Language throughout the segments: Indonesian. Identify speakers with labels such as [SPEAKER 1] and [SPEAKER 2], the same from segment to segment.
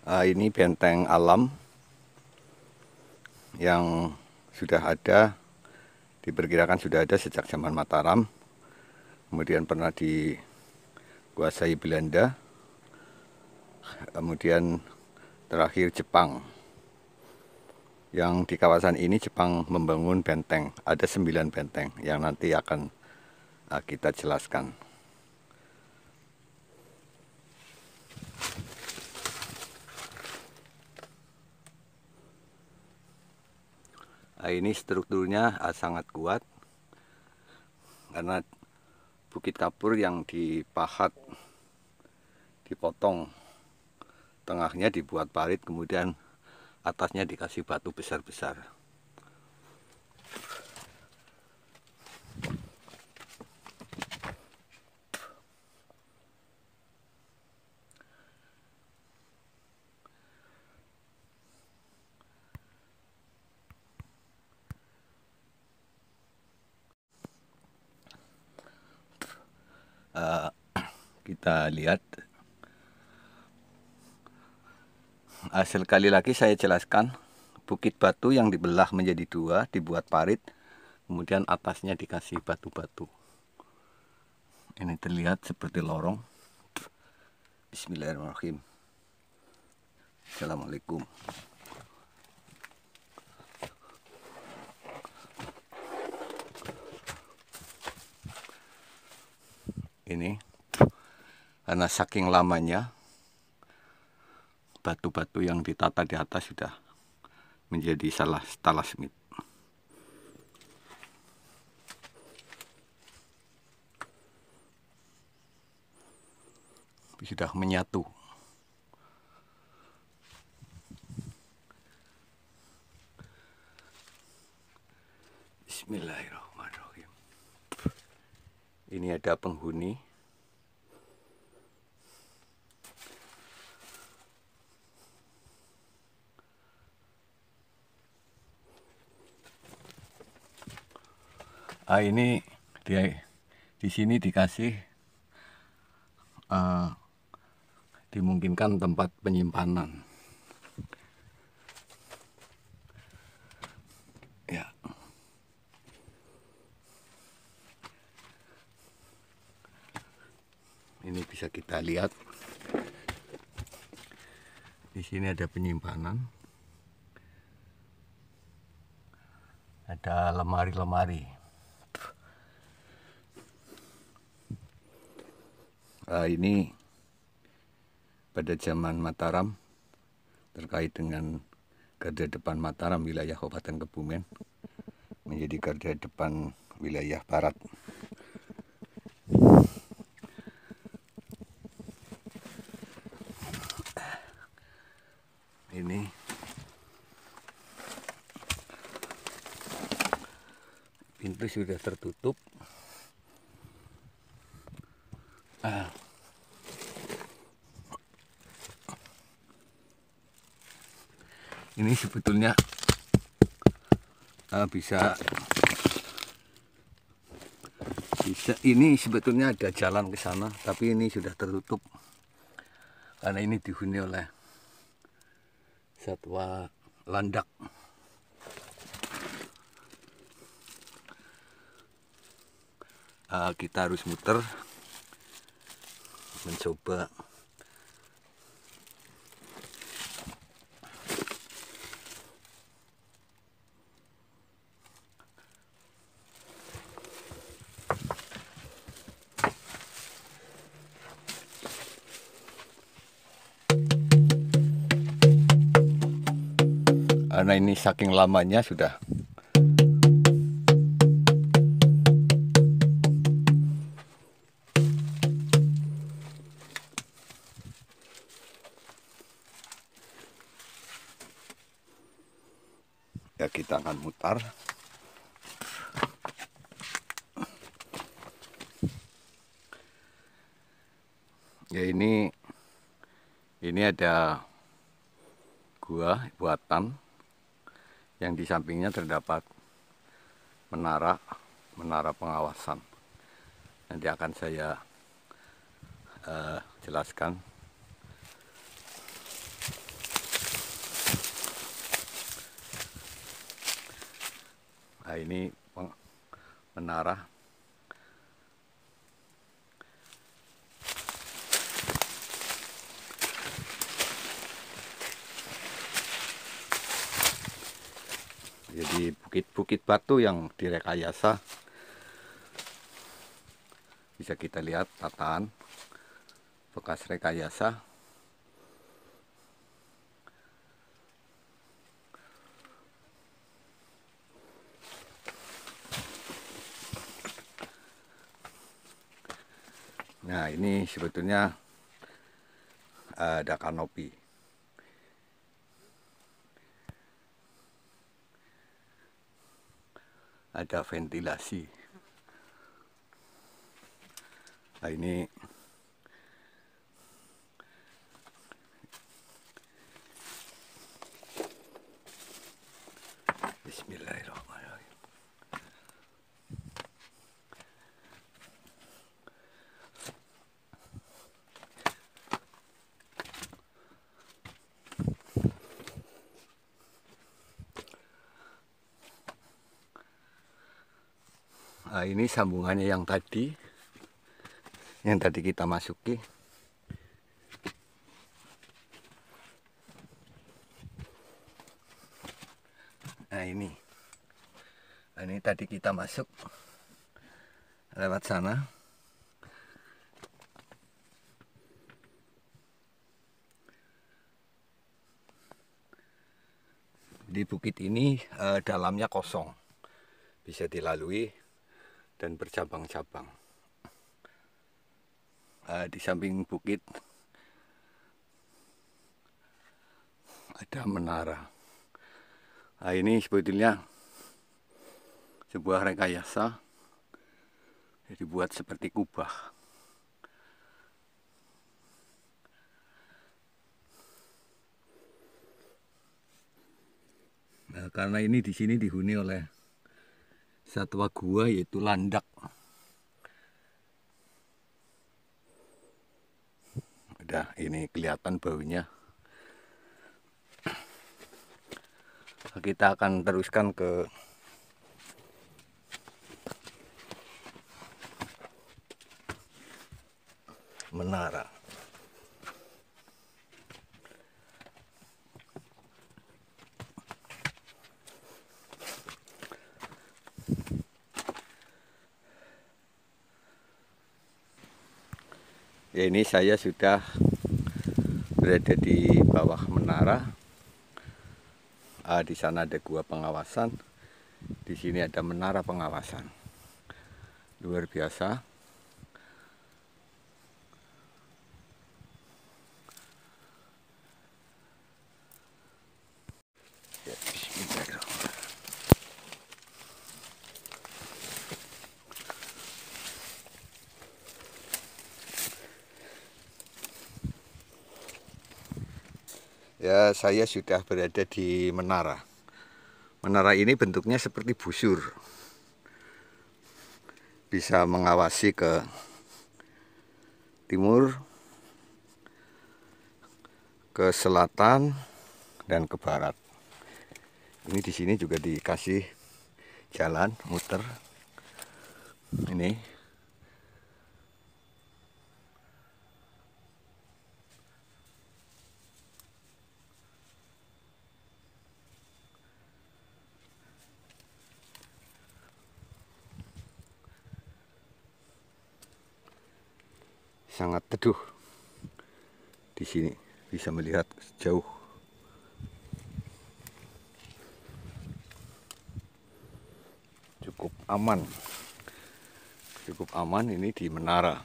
[SPEAKER 1] Ini benteng alam yang sudah ada, diperkirakan sudah ada sejak zaman Mataram, kemudian pernah dikuasai Belanda, kemudian terakhir Jepang. Yang di kawasan ini Jepang membangun benteng, ada 9 benteng yang nanti akan kita jelaskan. Ini strukturnya sangat kuat karena Bukit Kapur yang dipahat, dipotong, tengahnya dibuat parit, kemudian atasnya dikasih batu besar-besar. Kita lihat. Sekali lagi saya jelaskan, bukit batu yang dibelah menjadi 2, dibuat parit, kemudian atasnya dikasih batu-batu. Ini terlihat seperti lorong. Bismillahirrahmanirrahim. Assalamualaikum. Ini karena saking lamanya, batu-batu yang ditata di atas sudah menjadi stalagmit. Sudah menyatu. Bismillahirrahmanirrahim. Ini ada penghuni. Ini di sini dikasih dimungkinkan tempat penyimpanan. Ya. Ini bisa kita lihat. Di sini ada penyimpanan. Ada lemari-lemari. Ini pada zaman Mataram, terkait dengan garda depan Mataram wilayah Kabupaten Kebumen menjadi garda depan wilayah barat. Ini pintu sudah tertutup. Ini sebetulnya bisa ini sebetulnya ada jalan ke sana, tapi ini sudah tertutup karena ini dihuni oleh satwa landak. Kita harus muter mencoba karena ini saking lamanya sudah. Ya, kita akan mutar. Ya, ini ada gua buatan yang di sampingnya terdapat menara pengawasan. Nanti akan saya jelaskan. ini menara. Jadi bukit-bukit batu yang direkayasa. Bisa kita lihat tataan bekas rekayasa. Nah, ini sebetulnya ada kanopi. Ada ventilasi. Nah, ini Bismillahirrahmanirrahim. Nah, ini sambungannya yang tadi kita masuki. Nah, ini tadi kita masuk lewat sana. Di bukit ini dalamnya kosong, bisa dilalui dan bercabang-cabang. Di samping bukit ada menara. Nah, ini sebetulnya sebuah rekayasa dibuat seperti kubah. Nah, karena ini di sini dihuni oleh satwa gua yaitu landak. Udah, ini kelihatan baunya. Kita akan teruskan ke menara. Ya, ini saya sudah berada di bawah menara. Di sana ada gua pengawasan. Di sini ada menara pengawasan. Luar biasa. Ya, bismillahirrahmanirrahim. Ya, saya sudah berada di menara. Menara ini bentuknya seperti busur. Bisa mengawasi ke timur, ke selatan, dan ke barat. Ini di sini juga dikasih jalan muter. Ini sangat teduh. Di sini bisa melihat jauh. Cukup aman. Cukup aman ini di menara.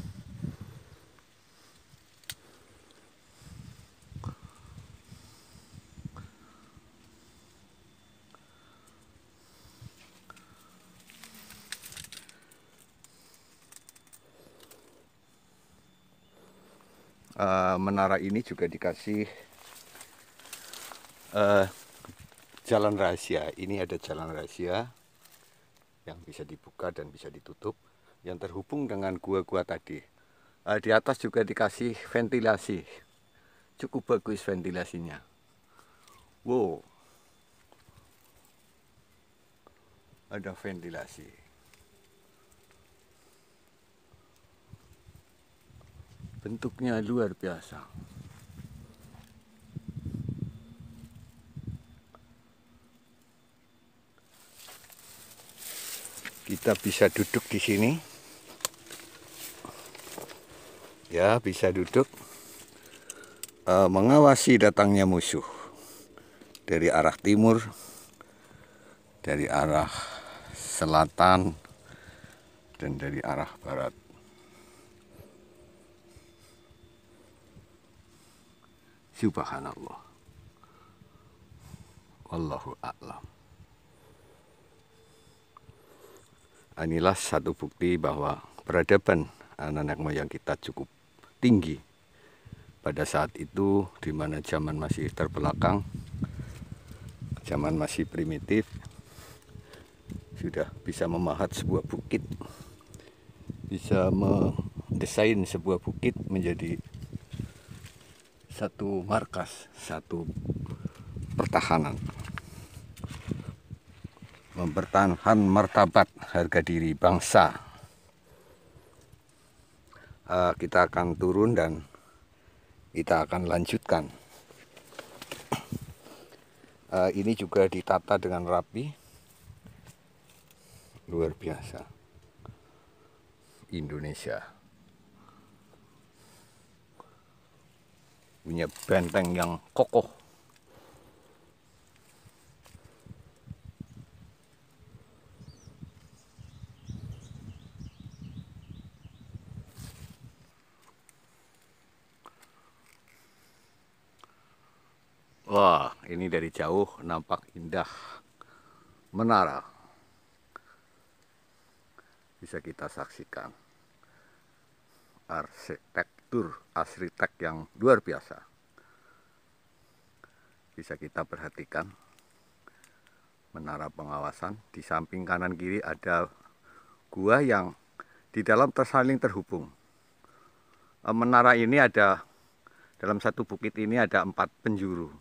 [SPEAKER 1] Menara ini juga dikasih jalan rahasia. Ini ada jalan rahasia yang bisa dibuka dan bisa ditutup, yang terhubung dengan gua-gua tadi. Di atas juga dikasih ventilasi. Cukup bagus ventilasinya. Wow. ada ventilasi. Bentuknya luar biasa. Kita bisa duduk di sini. Ya, bisa duduk mengawasi datangnya musuh dari arah timur, dari arah selatan, dan dari arah barat. Subhanallah. Wallahu a'lam. Inilah satu bukti bahwa peradaban nenek moyang kita cukup tinggi pada saat itu, di mana zaman masih terbelakang, zaman masih primitif, sudah bisa memahat sebuah bukit, bisa mendesain sebuah bukit menjadi satu markas, satu pertahanan, mempertahankan martabat harga diri bangsa. Kita akan turun dan kita akan lanjutkan. Ini juga ditata dengan rapi, luar biasa. Indonesia punya benteng yang kokoh. Wah, ini dari jauh nampak indah menara. Bisa kita saksikan arsitek yang luar biasa. Bisa kita perhatikan menara pengawasan. Di samping kanan kiri ada gua yang di dalam tersaling terhubung. Menara ini ada, dalam satu bukit ini ada 4 penjuru.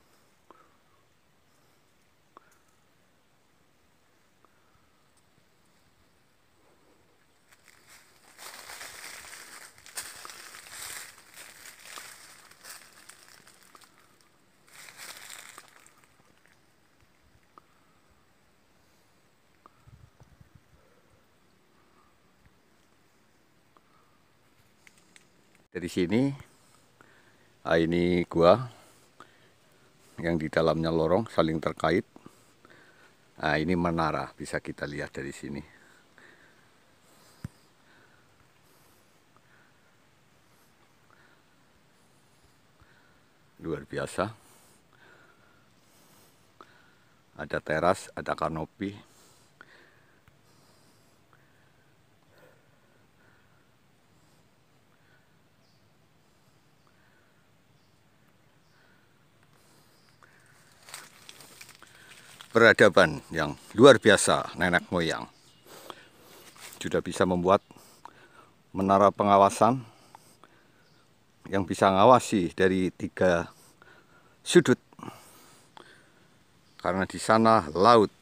[SPEAKER 1] Dari sini, ini gua yang di dalamnya lorong saling terkait. Ini menara, bisa kita lihat dari sini. Luar biasa. Ada teras, ada kanopi. Peradaban yang luar biasa nenek moyang sudah bisa membuat menara pengawasan yang bisa ngawasi dari 3 sudut, karena di sana laut